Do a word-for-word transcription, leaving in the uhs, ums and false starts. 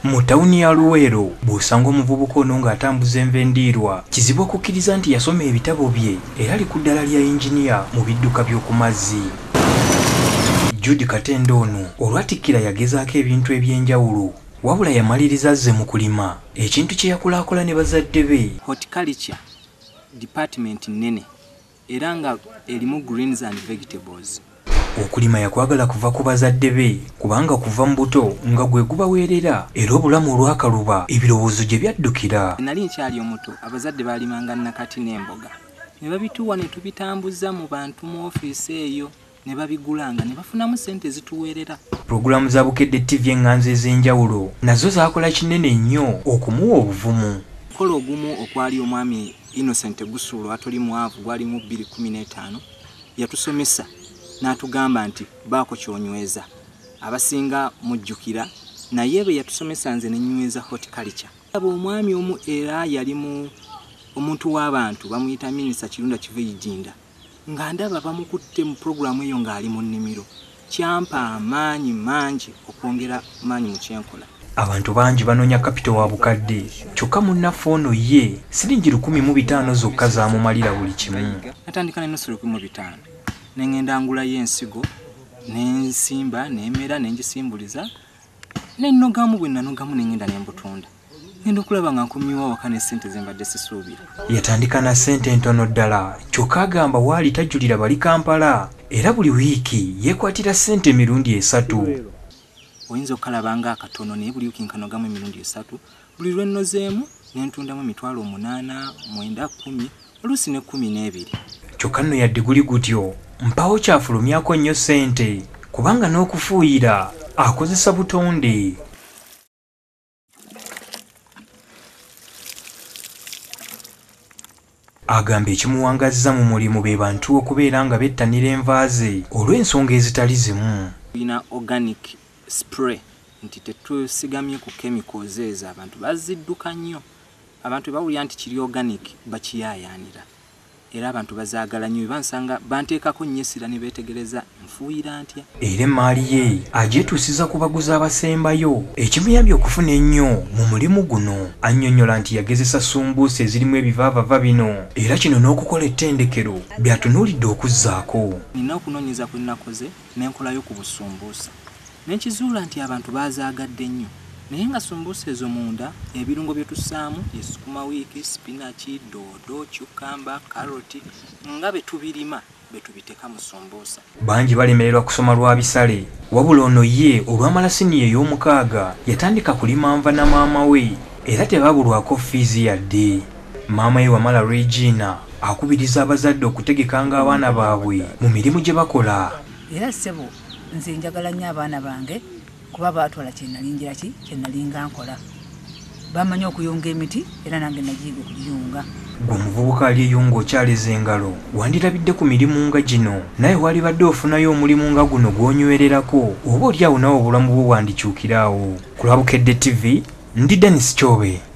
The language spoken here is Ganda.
Mu tawuni ya Luweero bw'osanga omuvubuka ono ng'atambuza enva endiirwa kizibu okukkiriza nti yasoma ebitabo bye era ali ku ddala lya yinginiya mu bidduka by'oku mazzi. Judy Katende ono olwatikkira yagezaako ebintu eby'enjawulo wabula yamaliriza azze mu kulima ekintu kye yakulaakola ne bazadde be. Horticulture department nnene era nga erimu greens and vegetables. Okulima yakwagala kuva ku bazadde be kubanga kuva mu buto nga gwe gubaweerera era obulamu olwakaluba ebirowoozo gye byaddukira. Nali nkyali omuto abazadde baalimanga nakati n'emboga ne babituwa ne tubitambuza mu bantu mu ofiisi eyo ne babigulanga ne bafunamu ssente zituweerera. Pulogulaamu za Bukedde T V enganzi ez'enjawulo nazo zaakola kinene nnyo okumuwa obuvumu. Kola ogumu okwali omwami Innocent Gusuulu atoli mwavu gwali mu bbiri kumi n'etaano yatusomesa n'atugamba nti baako kyonyweza abasinga mujjukira naye bwe yatusomesa nze ne nyweza horticulture. Abo omwami omu era yali mu omuntu w'abantu bamuyita Minisita Kirunda Kivejinda nga ndaba bamukutte mu programu eyo ng'ali mu nnimiro kyampa amaanyi mangi okwongera maanyi mu kyenkola. Abantu bangi banoonya kapito wa bukadde kyokka munnaffe ono ye siringi lukumi mu bitaano zokka zaamumalira buli kimu. Natandika n'ennusu lukumi mu bitaano ne ngenda ngulayo ensigo n'ensimba n'emera n'engisimbuliza n'ennogamu bwe nanogamu ne ngenda n'embutunda ngenda okulaba nga nkumiwa waka ne ssente ze mbadde sisuubira. Yatandika na ssente ntono ddala kyokka agamba waali tajjulira bali Kampala era buli wiiki yeekwatira ssente emirundi esatu. Oyinza okalaba nga akatono naye buli wiiki nkanogamu emirundi esatu buli lwe nnozeemu ne ntundamu emitwalo omunaana mwenda kkumi oluusi ne kkumi n'ebiri. Kyokka nno yadde guli gutyo mpawo kyafulumyako nnyo ssente kubanga n'okufuuyira akozesa butonde. Agamba ekimuwangazza mu mulimu be bantu okubeera nga bettanira enva ze olw'ensonga ezitali zimu. Tulina organic spray nti tetusigamye ku chemicals ezo abantu bazidduka nnyo. Abantu bawulira nti kiri organic bakiyaayaanira era abantu bazaagala nnyo bansanga banteekako nnyo essira ne beetegereza nfuuyira ntya. Era emmaali ye agyetuusiza ku baguzi abasembayo ekimuyambye okufuna ennyo mu mulimu guno. Annyonnyola nti yagezesa sumbuusa ezirimu ebivaavava bino era kino n'okukola ettendekero byatunuulidde okuzzaako. Nina okunoonyeza kwe nakoze n'enkolayo ku busumbuusa n'enkizuula nti abantu baazaagadde nnyo naye nga sumbuusa ezo munda ebirungo bye tussaamu ye sukuma wiiki, spinach, doodo, cucumber, karoti nga be tubirima be tubiteeka mu sumbuusa. Bangi balemererwa kusoma lwa bisale wabula ono ye olwamala siniya ey'omukaaga yatandika kulima nva na maama we era tebabulwako fiizi yadde. Maama ye Wamala Regina akubiriza abazadde okutegekanga abaana baabwe mu mirimu gye bakola. Era ssebo nze njagala nnyo abaana bange kuba baatwala kye nali ngira ki kye nali nga nkola. Bamanyi okuyunga emiti era nange nagiyiga okugiyunga. Gwe omuvubuka ali eyunga okyaleza engalo wandirabidde ku mirimu nga gino naye walibadde ofunayo omulimu nga guno gw'onywererako oba oli awo nawe obulamu bwo bwandikyukiraawo. Ku lwa Bukedde T V ndi Dennis Kyobe.